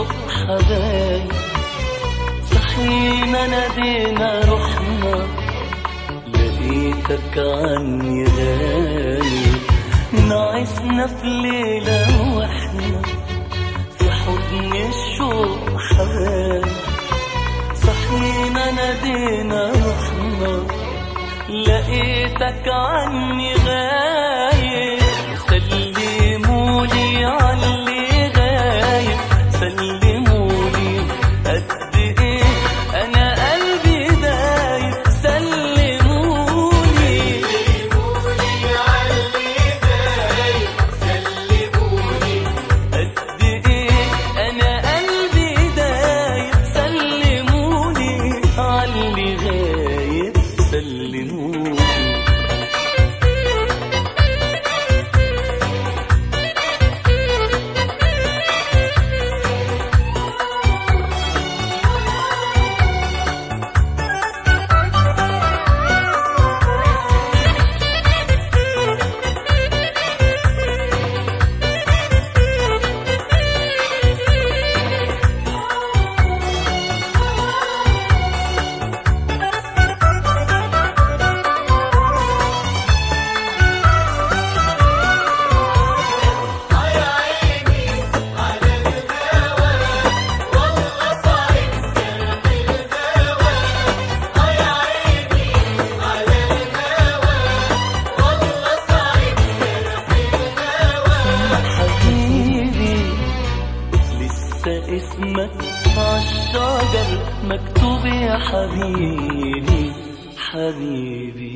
حبايب، صحينا نادينا رحنا لقيتك عني غايب. نعسنا في ليلة واحنا في حضن الشوق حبايب، صحينا نادينا رحنا لقيتك عني غايب. سلمولي عاللي غايب، سلمولي قد ايه انا قلبي دايب. سلمولي عاللي غايب، سلمولي قد ايه انا قلبي دايب. سلمولي عاللي غايب، سلمولي. اسمك عالشجر مكتوب يا حبيبي، حبيبي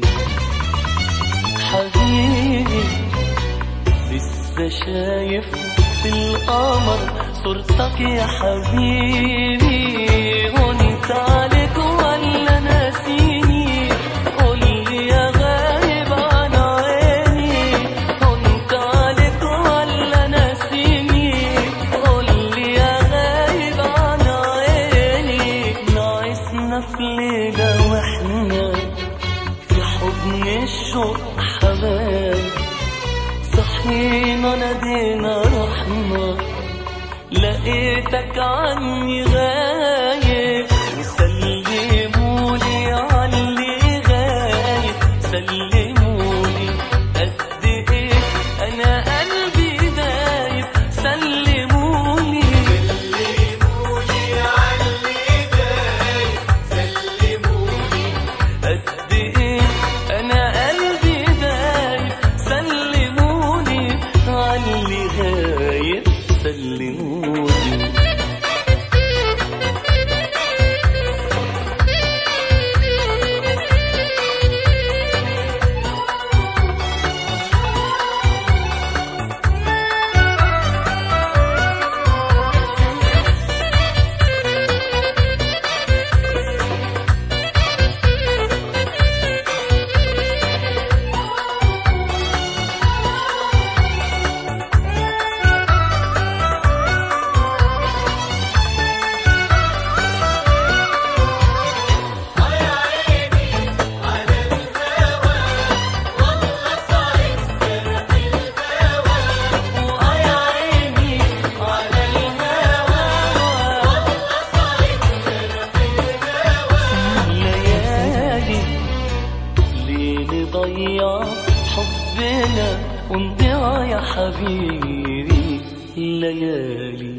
حبيبي. لسه شايف في القمر صورتك يا حبيبي. وانت عليك ولا ناسيني؟ قولي يا غايب عن عيني. وانت عليك ولا ناسيني؟ قولي يا غايب عن عيني. نعسنا في ليلة واحنا في حضن الشوق حبايب، صحينا نادينا رحنا لقيتك عني غايب. سلمولي عاللي غايب، سلمولي قد ايه انا قلبي دايب. سلمولي عاللي غايب، سلمولي قد ايه انا قلبي دايب. سلمولي عاللي غايب، سلمولي. نضيع حبنا ونضيع يا حبيبي الليالي،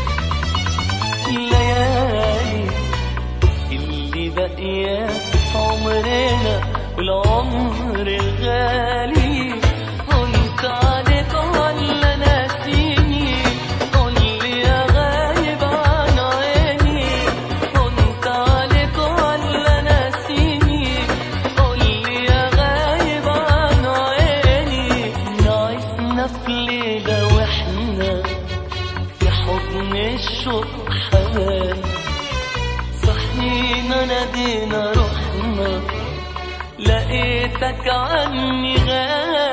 الليالي اللي باقية في عمرنا والعمر الغالي. قلت عليك ولا ناسيني؟ قولي يا غايب عن عيني. قلت عليك ولا ناسيني؟ قولي يا غايب عن عيني. نعسنا في ليلة واحنا في حضن الشوق حبايب، صحينا نادينا رحنا لقيتك عني غايب.